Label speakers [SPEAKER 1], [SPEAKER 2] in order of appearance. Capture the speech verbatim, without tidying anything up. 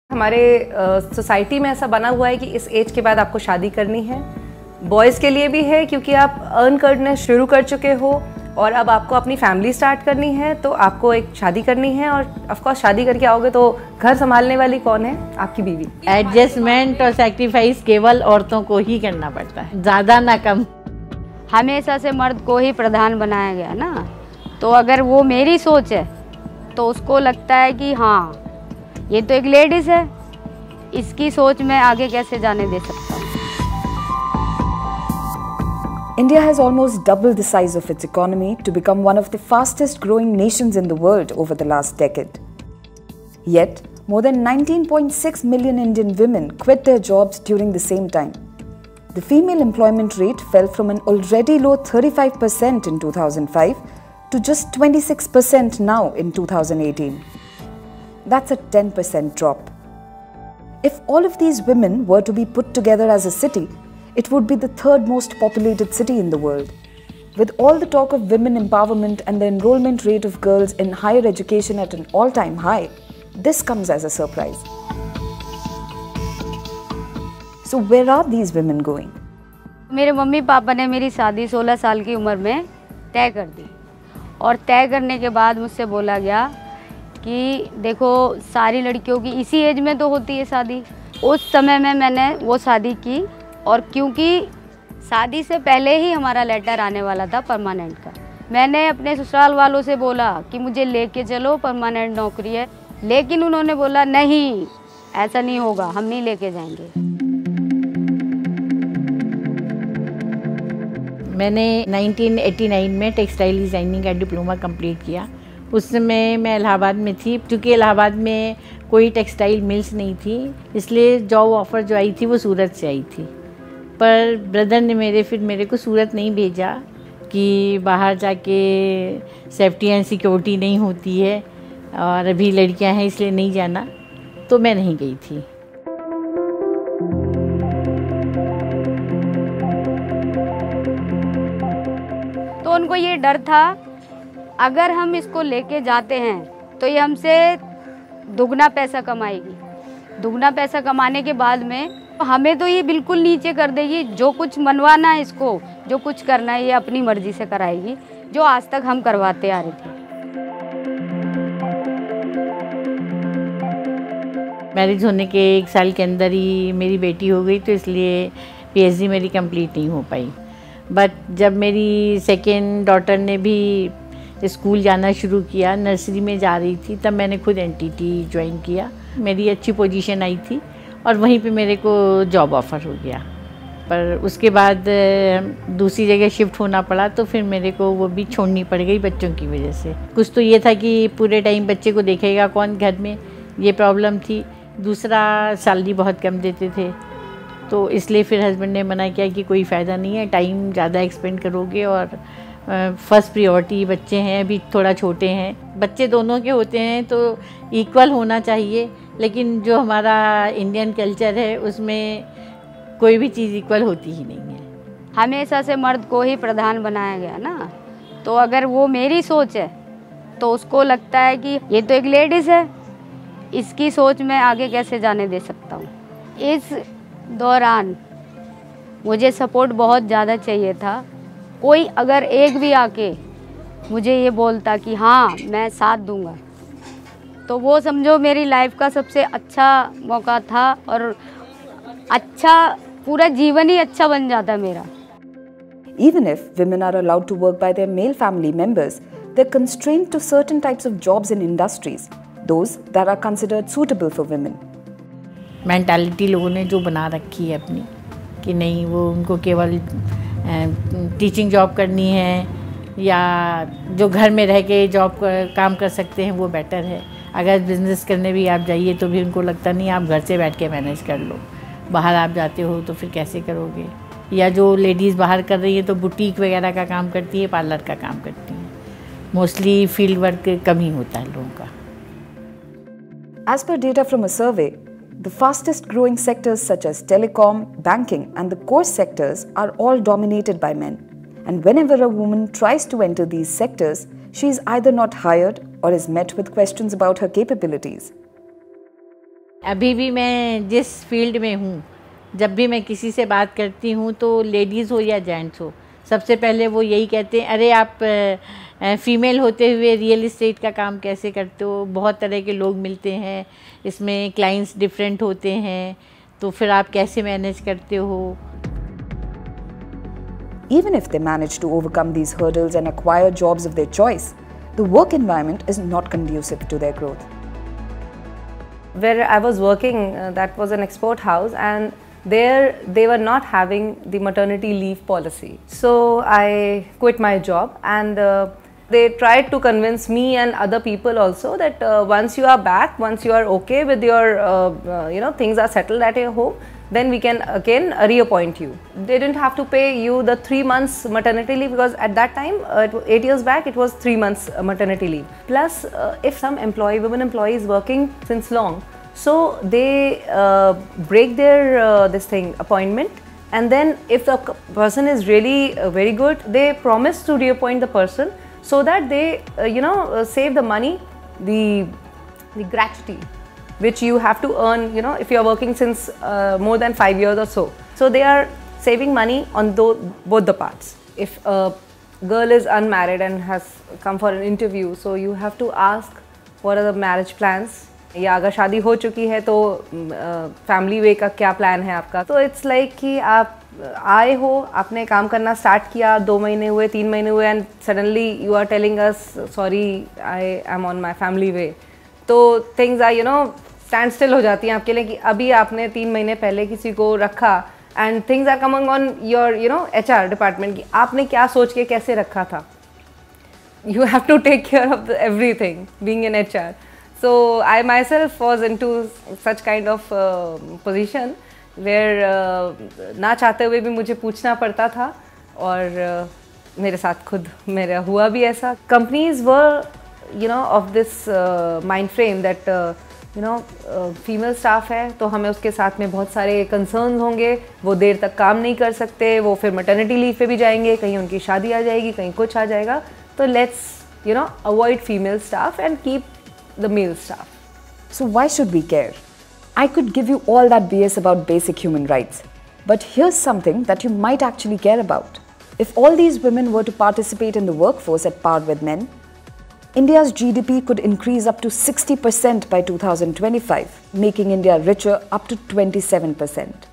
[SPEAKER 1] हमारे सोसाइटी में ऐसा बना हुआ है कि इस एज के बाद आपको शादी करनी है। बॉयज़ के लिए भी है क्योंकि आप अर्न करना शुरू कर चुके हो और अब आपको अपनी फैमिली स्टार्ट करनी है, तो आपको एक शादी करनी है और ऑफ कोर्स शादी करके आओगे तो घर संभालने वाली कौन है? आपकी बीवी।
[SPEAKER 2] एडजस्टमेंट और सैक्रिफाइस केवल औरतों को ही करना पड़ता है, ज़्यादा ना कम।
[SPEAKER 3] हमेशा से मर्द को ही प्रधान बनाया गया ना, तो अगर वो मेरी सोच है तो उसको लगता है कि हाँ ये तो एक लेडीज है, इसकी सोच में आगे कैसे जाने दे सकता हूँ।
[SPEAKER 4] India has almost doubled the size of its economy to become one of the fastest growing nations in the world over the last decade. Yet, more than nineteen point six million Indian women quit their jobs during the same time. The female employment rate fell from an already low thirty-five percent in two thousand five to just twenty-six percent now in two thousand eighteen. That's a ten percent drop. If all of these women were to be put together as a city, it would be the third most populated city in the world. With all the talk of women empowerment and the enrollment rate of girls in higher education at an all-time high, this comes as a surprise. So where are these women going?
[SPEAKER 3] मेरे mummy papa ने मेरी शादी सोलह साल की उम्र में तय कर दी और तय करने के बाद मुझसे बोला गया कि देखो सारी लड़कियों की इसी एज में तो होती है शादी। उस समय में मैंने वो शादी की और क्योंकि शादी से पहले ही हमारा लेटर आने वाला था परमानेंट का, मैंने अपने ससुराल वालों से बोला कि मुझे लेके चलो, परमानेंट नौकरी है, लेकिन उन्होंने बोला नहीं ऐसा नहीं होगा, हम नहीं लेके जाएंगे।
[SPEAKER 2] मैंने नाइनटीन एटी नाइन में टेक्सटाइल डिज़ाइनिंग का डिप्लोमा कंप्लीट किया। उस समय मैं इलाहाबाद में थी, क्योंकि इलाहाबाद में कोई टेक्सटाइल मिल्स नहीं थी, इसलिए जॉब ऑफ़र जो आई थी वो सूरत से आई थी। पर ब्रदर ने मेरे फिर मेरे को सूरत नहीं भेजा कि बाहर जाके सेफ्टी एंड सिक्योरिटी नहीं होती है और अभी लड़कियां हैं इसलिए नहीं जाना, तो मैं नहीं गई थी।
[SPEAKER 3] तो उनको ये डर था अगर हम इसको लेके जाते हैं तो ये हमसे दुगना पैसा कमाएगी। दुगना पैसा कमाने के बाद में हमें तो ये बिल्कुल नीचे कर देगी। जो कुछ मनवाना है इसको, जो कुछ करना है ये अपनी मर्जी से कराएगी, जो आज तक हम करवाते आ रहे थे।
[SPEAKER 2] मैरिज होने के एक साल के अंदर ही मेरी बेटी हो गई, तो इसलिए पीएचडी मेरी कंप्लीट नहीं हो पाई। बट जब मेरी सेकेंड डॉटर ने भी स्कूल जाना शुरू किया, नर्सरी में जा रही थी, तब मैंने खुद एनटीटी ज्वाइन किया। मेरी अच्छी पोजीशन आई थी और वहीं पे मेरे को जॉब ऑफ़र हो गया। पर उसके बाद दूसरी जगह शिफ्ट होना पड़ा, तो फिर मेरे को वो भी छोड़नी पड़ गई बच्चों की वजह से। कुछ तो ये था कि पूरे टाइम बच्चे को देखेगा कौन घर में, ये प्रॉब्लम थी। दूसरा सैलरी बहुत कम देते थे, तो इसलिए फिर हस्बैंड ने मना किया कि कोई फ़ायदा नहीं है, टाइम ज़्यादा एक्सपेंड करोगे और फर्स्ट प्रियोरिटी बच्चे हैं, अभी थोड़ा छोटे हैं। बच्चे दोनों के होते हैं तो इक्वल होना चाहिए, लेकिन जो हमारा इंडियन कल्चर है उसमें कोई भी चीज़ इक्वल होती ही नहीं है।
[SPEAKER 3] हमेशा से मर्द को ही प्रधान बनाया गया ना, तो अगर वो मेरी सोच है तो उसको लगता है कि ये तो एक लेडीज़ है, इसकी सोच में आगे कैसे जाने दे सकता हूँ। इस दौरान मुझे सपोर्ट बहुत ज़्यादा चाहिए था। कोई अगर एक भी आके मुझे ये बोलता कि हाँ मैं साथ दूंगा, तो वो समझो मेरी लाइफ का सबसे अच्छा मौका था और अच्छा पूरा जीवन ही अच्छा बन जाता मेरा।
[SPEAKER 4] Even if women are allowed to work by their male family members, they're constrained to certain types of jobs and industries, those that are considered suitable for women.
[SPEAKER 2] Mentality लोगों ने जो बना रखी है अपनी कि नहीं, वो उनको केवल टीचिंग जॉब करनी है या जो घर में रह के जॉब काम कर सकते हैं वो बेटर है। अगर बिज़नेस करने भी आप जाइए तो भी उनको लगता नहीं आप घर से बैठ के मैनेज कर लो, बाहर आप जाते हो तो फिर कैसे करोगे। या जो लेडीज़ बाहर कर रही है तो बुटीक वगैरह का काम करती है, पार्लर का काम करती हैं। मोस्टली फील्ड वर्क कम ही होता है लोगों का।
[SPEAKER 4] As per data from a survey, the fastest growing sectors such as telecom, banking and the core sectors are all dominated by men. And whenever a woman tries to enter these sectors, she is either not hired or is met with questions about her capabilities.
[SPEAKER 2] अभी भी मैं जिस field में हूँ, जब भी मैं किसी से बात करती हूँ तो लेडीज़ हो या जेंट्स हो, सबसे पहले वो यही कहते हैं, अरे आप फ़ीमेल होते हुए रियल इस्टेट का काम कैसे करते हो? बहुत तरह के लोग मिलते हैं, इसमें क्लाइंट्स डिफरेंट होते हैं, तो फिर आप कैसे मैनेज करते हो?
[SPEAKER 4] Even if they manage to overcome these hurdles and acquire jobs of their choice, the work environment is not conducive to their growth.
[SPEAKER 1] Where I was working, uh, that was an export house, and there they were not having the maternity leave policy. So I quit my job, and uh, they tried to convince me and other people also that uh, once you are back, once you are okay with your, uh, uh, you know, things are settled at your home, then we can again uh, reappoint you. They didn't have to pay you the three months maternity leave, because at that time, uh, eight years back, it was three months uh, maternity leave. Plus, uh, if some employee, women employee is working since long, so they uh, break their uh, this thing appointment, and then if the person is really uh, very good, they promise to reappoint the person, so that they uh, you know uh, save the money, the the gratuity which you have to earn, you know, if you are working since uh, more than five years or so. So they are saving money on both the parts. If a girl is unmarried and has come for an interview, so you have to ask what are the marriage plans. या अगर शादी हो चुकी है तो family वे का क्या plan है आपका. तो इट्स लाइक कि आप आए हो, आपने काम करना स्टार्ट किया, दो महीने हुए, तीन महीने हुए, and suddenly you are telling us sorry I am on my family way. तो things are you know stand still हो जाती हैं आपके लिए कि अभी आपने तीन महीने पहले किसी को रखा, and things are coming on your you know H R department की आपने क्या सोच के कैसे रखा था. You have to take care of everything being in H R. So I myself was into such kind of uh, position where uh, ना चाहते हुए भी मुझे पूछना पड़ता था, और uh, मेरे साथ खुद मेरा हुआ भी ऐसा. Companies were you know of this uh, mind frame that uh, you know uh, female staff है तो हमें उसके साथ में बहुत सारे concerns होंगे, वो देर तक काम नहीं कर सकते, वो फिर maternity leave पे भी जाएंगे, कहीं उनकी शादी आ जाएगी, कहीं कुछ आ जाएगा. तो let's you know avoid female staff and keep the male staff.
[SPEAKER 4] So why should we care? I could give you all that B S about basic human rights, but here's something that you might actually care about. If all these women were to participate in the workforce at par with men, India's G D P could increase up to sixty percent by two thousand twenty-five, making India richer up to twenty-seven percent.